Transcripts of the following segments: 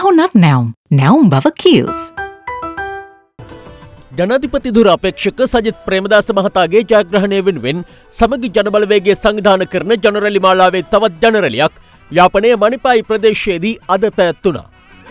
ඇහුනත් නැවුම් බව කීල්ස්. ජනාධිපති ධුර අපේක්ෂක සජිත් ප්‍රේමදාස මහතාගේ ජයග්‍රහණය වෙනුවෙන් සමගි ජනබලවේගයේ සංවිධානය කරන ජනරැලි මාලාවේ තවත් ජනරැලියක් යාපනයේ මණිපායි ප්‍රදේශයේදී අද පැවැත්වුණා.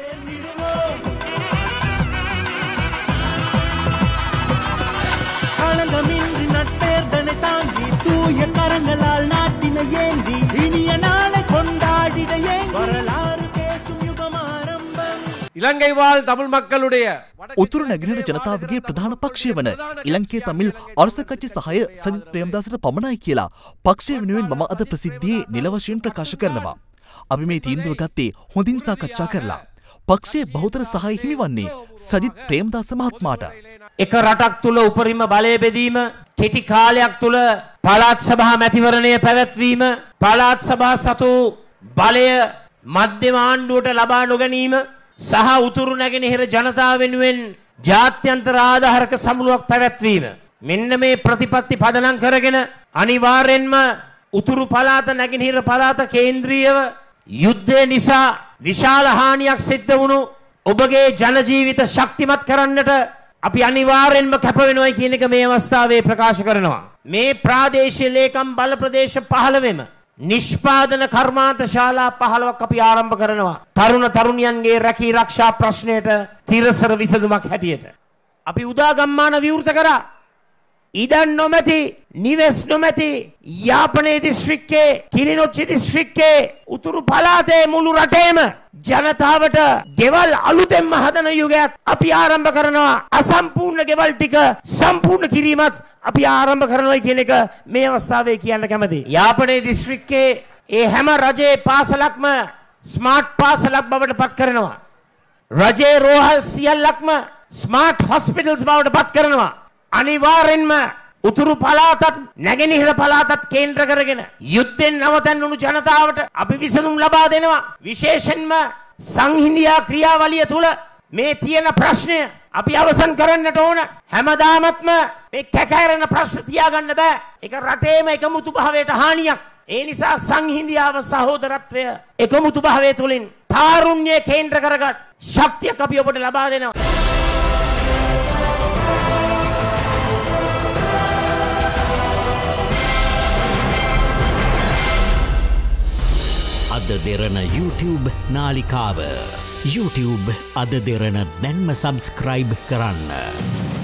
இலங்கை வாழ் தமிழ் மக்களுடைய උතුරු නැගෙනහිර ජනතාවගේ ප්‍රධාන පක්ෂය වන ඉලංකේ තමිල් අරස කච්චි සහාය සජිත් ප්‍රේමදාසට පමණයි කියලා පක්ෂය වෙනුවෙන් මම අද ප්‍රසිද්ධියේ නිල වශයෙන් ප්‍රකාශ කරනවා. අපි මේ තීන්දුව ගත්තේ හොඳින් සාකච්ඡා කරලා. පක්ෂයේ බහුතර සහාය හිමිවන්නේ සජිත් ප්‍රේමදාස මහත්මයාට. එක රටක් තුල උපරිම බලය බෙදීම, කෙටි කාලයක් තුල පළාත් සභා මැතිවරණය පැවැත්වීම, පළාත් සභා සතු බලය මධ්‍යම ආණ්ඩුවට ලබා නොගැනීම සහ උතුරු නැගෙනහිර ජනතාව වෙනුවෙන් ජාත්‍යන්තර ආධාරක සමුළුවක් පැවැත්වීම, මෙන්න මේ ප්‍රතිපත්ති පදනම් කරගෙන අනිවාර්යෙන්ම උතුරු පළාත නැගෙනහිර පළාත කේන්ද්‍රීයව යුද්ධය නිසා විශාල හානියක් සිද්ධ වුණු ඔබගේ ජන ජීවිත ශක්තිමත් කරන්නට අපි අනිවාර්යෙන්ම කැප වෙනවා කියන එක මේ අවස්ථාවේ ප්‍රකාශ කරනවා. මේ ප්‍රාදේශීය ලේකම් බල ප්‍රදේශ 15ෙම නිෂ්පාදන කර්මාන්ත ශාලා 15ක් අපි ආරම්භ කරනවා. තරුණ තරුණියන්ගේ රැකී ආරක්ෂා ප්‍රශ්නයට තිරසර විසඳුමක් හැටියට. අපි උදා ගම්මාන විවෘත කරා. ඉඩම් නොමැති, නිවෙස් නොමැති යාපනයේ දිස්ත්‍රික්කයේ, කිලිනොච්චි දිස්ත්‍රික්කයේ, උතුරු පළාතේ මුළු රටේම ජනතාවට ගෙවල් අලුතෙන්ම හදන යුගයක් අපි ආරම්භ කරනවා. අසම්පූර්ණ ගෙවල් ටික සම්පූර්ණ කිරීමත් අපි ආරම්භ කරනවා කියන එක මේ අවස්ථාවේ කියන්න කැමතියි. යාපනයේ දිස්ත්‍රික්කයේ ඒ හැම රජයේ පාසලක්ම ස්මාර්ට් පාසලක් බවට පත් කරනවා. රජයේ රෝහල් සියල්ලක්ම ස්මාර්ට් හොස්පිටල්ස් බවට පත් කරනවා. අනිවාර්යෙන්ම උතුරු පළාතත් නැගෙනහිර පළාතත් කේන්ද්‍ර කරගෙන යුද්ධෙන් නවතන්නුණු ජනතාවට අපි විසඳුම් ලබා දෙනවා. විශේෂයෙන්ම සංහිඳියා ක්‍රියාවලිය තුල මේ තියෙන ප්‍රශ්නය අපි අවසන් කරන්නට ඕන. හැමදාමත්ම මේ කැකෑරෙන ප්‍රශ්න තියාගන්න බෑ. ඒක රටේම එකමුතු භාවයට හානියක්. ඒ නිසා සංහිඳියාව සහෝදරත්වය එකමුතු භාවය තුලින් තාරුණ්‍ය කේන්ද්‍ර කරගත් ශක්තියක් අපි ඔබට ලබා දෙනවා. අද දෙරණ YouTube නාලිකාව YouTube අද දෙරණ දැන්ම සබස්ක්‍රයිබ් කරන්න.